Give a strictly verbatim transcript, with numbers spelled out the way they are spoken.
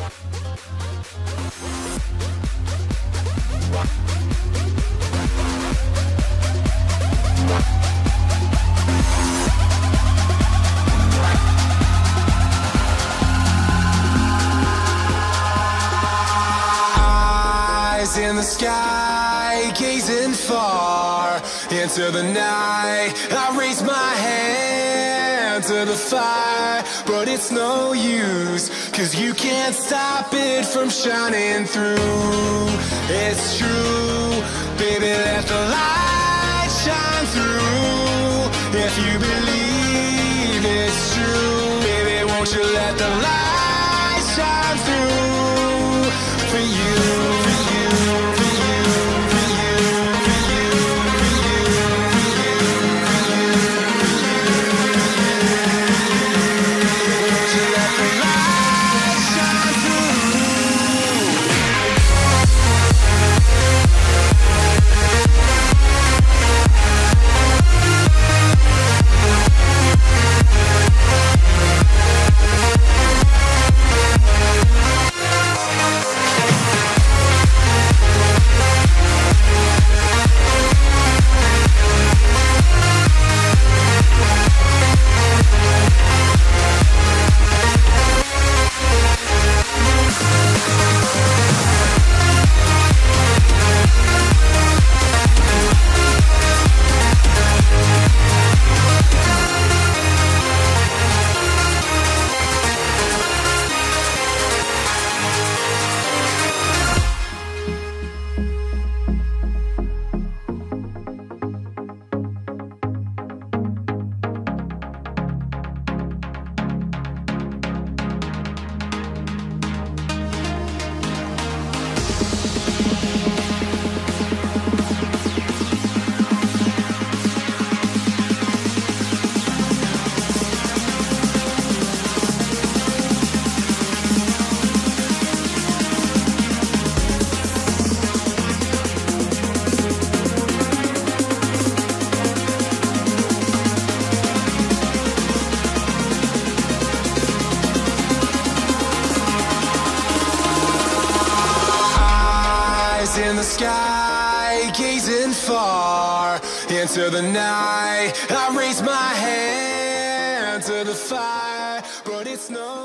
In the sky, gazing far into the night, I raise my hand to the fire, but it's no use, 'cause you can't stop it from shining through. It's true, baby, let the light shine through. If you believe it's true, baby, won't you let the light shine through for you. In the sky, gazing far into the night, I raise my hand to the fire, but it's no